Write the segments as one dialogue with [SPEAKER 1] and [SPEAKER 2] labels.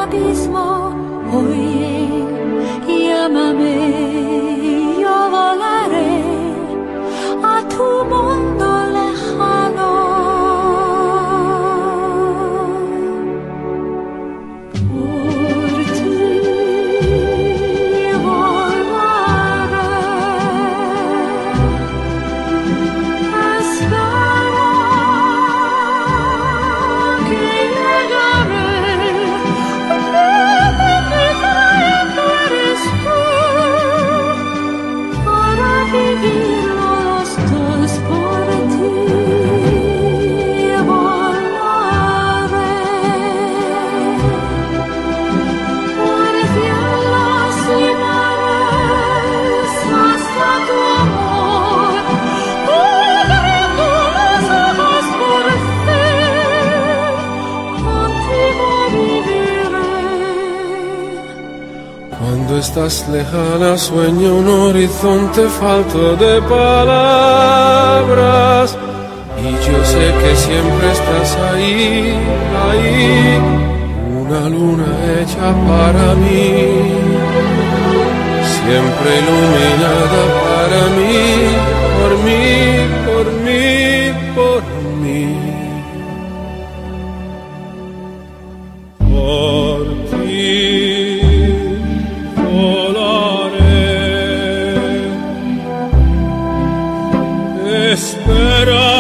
[SPEAKER 1] abismo, oye, llámame, yo volaré a tu mundo lejano. Por ti volaré, espera que llegaré.
[SPEAKER 2] Cuando estás lejana sueño un horizonte falto de palabras y yo sé que siempre estás ahí, ahí, una luna hecha para mí, siempre iluminada para mí, por mí, por mí, por mí. Por ti espera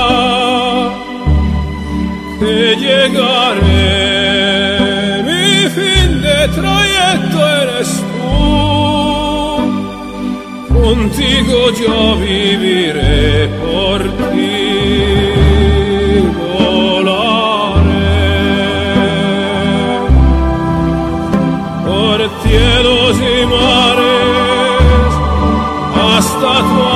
[SPEAKER 2] que llegaré, mi fin de trayecto eres tú, contigo yo viviré, por ti volaré, por cielos y mares hasta tu